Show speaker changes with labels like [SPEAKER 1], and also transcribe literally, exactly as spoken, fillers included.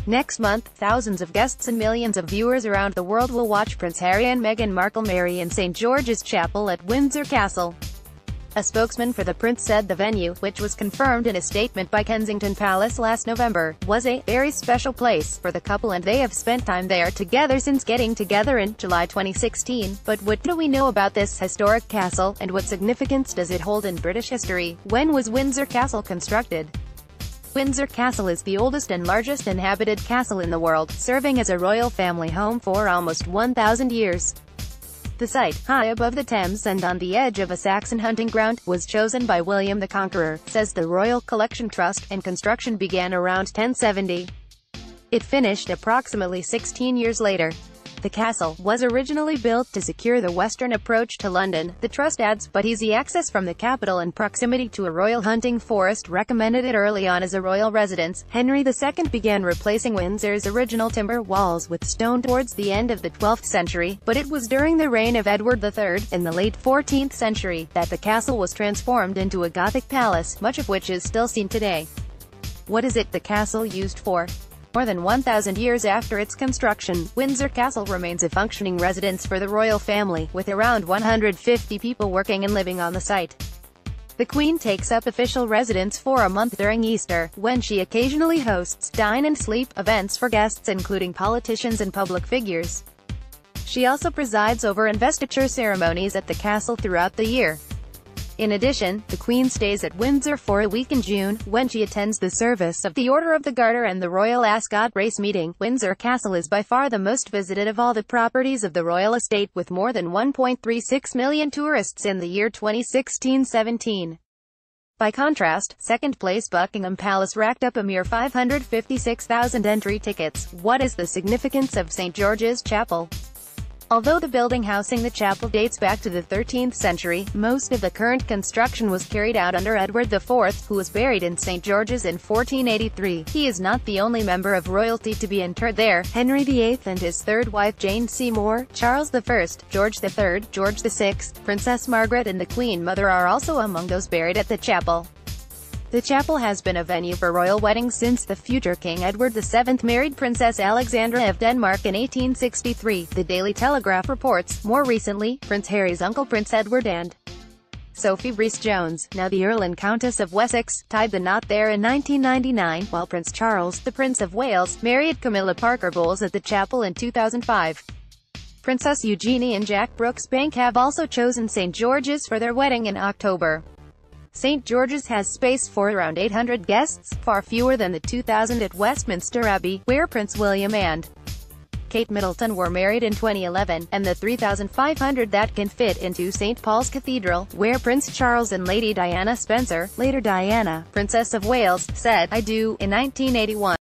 [SPEAKER 1] Next month, thousands of guests and millions of viewers around the world will watch Prince Harry and Meghan Markle marry in Saint George's Chapel at Windsor Castle. A spokesman for the prince said the venue, which was confirmed in a statement by Kensington Palace last November, was a very special place for the couple and they have spent time there together since getting together in July twenty sixteen. But what do we know about this historic castle, and what significance does it hold in British history? When was Windsor Castle constructed? Windsor Castle is the oldest and largest inhabited castle in the world, serving as a royal family home for almost one thousand years. The site, high above the Thames and on the edge of a Saxon hunting ground, was chosen by William the Conqueror, says the Royal Collection Trust, and construction began around ten seventy. It finished approximately sixteen years later. The castle was originally built to secure the western approach to London, the trust adds, but easy access from the capital and proximity to a royal hunting forest recommended it early on as a royal residence. Henry the Second began replacing Windsor's original timber walls with stone towards the end of the twelfth century, but it was during the reign of Edward the Third, in the late fourteenth century, that the castle was transformed into a Gothic palace, much of which is still seen today. What is it the castle used for? More than one thousand years after its construction, Windsor Castle remains a functioning residence for the royal family, with around one hundred fifty people working and living on the site. The Queen takes up official residence for a month during Easter, when she occasionally hosts dine and sleep events for guests including politicians and public figures. She also presides over investiture ceremonies at the castle throughout the year. In addition, the Queen stays at Windsor for a week in June, when she attends the service of the Order of the Garter and the Royal Ascot race meeting. Windsor Castle is by far the most visited of all the properties of the royal estate, with more than one point three six million tourists in the year twenty sixteen seventeen. By contrast, second place Buckingham Palace racked up a mere five hundred fifty-six thousand entry tickets. What is the significance of Saint George's Chapel? Although the building housing the chapel dates back to the thirteenth century, most of the current construction was carried out under Edward the Fourth, who was buried in Saint George's in fourteen eighty-three. He is not the only member of royalty to be interred there. Henry the Eighth and his third wife Jane Seymour, Charles the First, George the Third, George the Sixth, Princess Margaret and the Queen Mother are also among those buried at the chapel. The chapel has been a venue for royal weddings since the future King Edward the Seventh married Princess Alexandra of Denmark in eighteen sixty-three, the Daily Telegraph reports. More recently, Prince Harry's uncle Prince Edward and Sophie Rhys-Jones, now the Earl and Countess of Wessex, tied the knot there in nineteen ninety-nine, while Prince Charles, the Prince of Wales, married Camilla Parker Bowles at the chapel in two thousand five. Princess Eugenie and Jack Brooks-Bank have also chosen Saint George's for their wedding in October. Saint George's has space for around eight hundred guests, far fewer than the two thousand at Westminster Abbey, where Prince William and Kate Middleton were married in twenty eleven, and the three thousand five hundred that can fit into Saint Paul's Cathedral, where Prince Charles and Lady Diana Spencer, later Diana, Princess of Wales, said, "I do," in nineteen eighty-one.